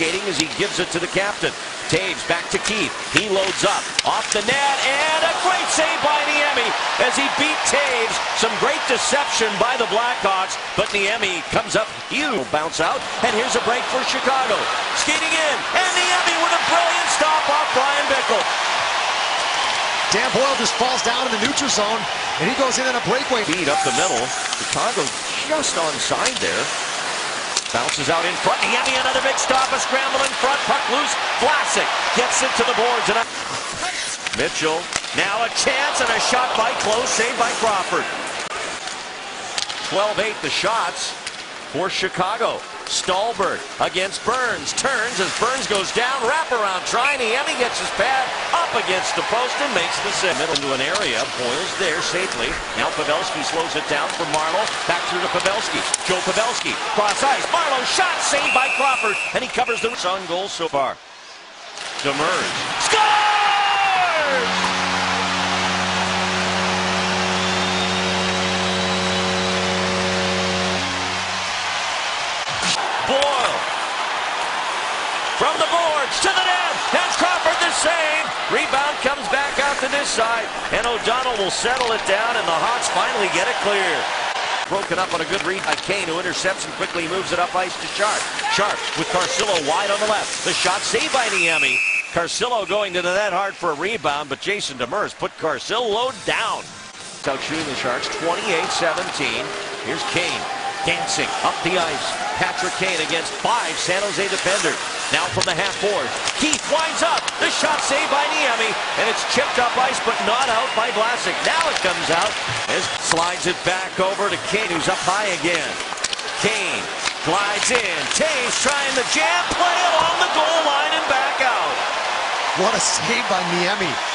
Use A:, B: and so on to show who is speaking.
A: skating as he gives it to the captain. Taves back to Keith. He loads up. Off the net, and a great save by Niemi as he beat Taves. Some great deception by the Blackhawks, but Niemi comes up. You bounce out, and here's a break for Chicago. Skating in, and Niemi with a brilliant stop off Brian Bickle.
B: Dan Boyle just falls down in the neutral zone, and he goes in on a breakaway.
A: Feed up the middle. Chicago just onside there. Bounces out in front. Niemi, another big stop. A scramble in front. Puck loose. Vlasic gets it to the boards. And Mitchell. Now a chance and a shot by close. Saved by Crawford. 12-8 the shots for Chicago. Stolberg against Burns. Turns as Burns goes down. Wraparound try. Niemi gets his pad up against the post and makes the save. Middle into an area. Boyle's there safely. Now Pavelski slows it down for Marleau. Back through to Pavelski. Joe Pavelski. Cross ice. Marleau shot. Saved by Crawford. And he covers the on goal so far. Demers. Scores! Boyle from the boards to the net. That's Crawford the save. Rebound comes back out to this side, and O'Donnell will settle it down, and the Hawks finally get it clear. Broken up on a good read by Kane, who intercepts and quickly moves it up ice to Sharp. Sharp with Carcillo wide on the left. The shot saved by Niemi. Carcillo going to the net hard for a rebound, but Jason Demers put Carcillo down. Out shooting the Sharks 28-17. Here's Kane. Dancing up the ice. Patrick Kane against 5 San Jose defenders. Now from the half board. Keith winds up. The shot saved by Niemi. And it's chipped up ice, but not out by Vlasic. Now it comes out as slides it back over to Kane, who's up high again. Kane glides in. Taves trying the jam play along the goal line and back out.
B: What a save by Niemi.